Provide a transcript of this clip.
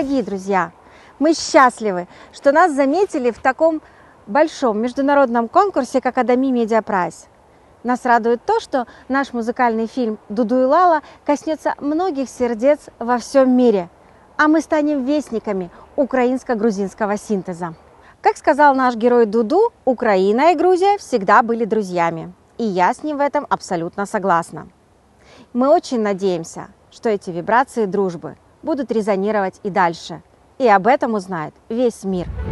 Дорогие друзья, мы счастливы, что нас заметили в таком большом международном конкурсе, как Adami Media Prize. Нас радует то, что наш музыкальный фильм «Дуду и Лала» коснется многих сердец во всем мире, а мы станем вестниками украинско-грузинского синтеза. Как сказал наш герой Дуду, Украина и Грузия всегда были друзьями, и я с ним в этом абсолютно согласна. Мы очень надеемся, что эти вибрации дружбы будут резонировать и дальше, и об этом узнает весь мир.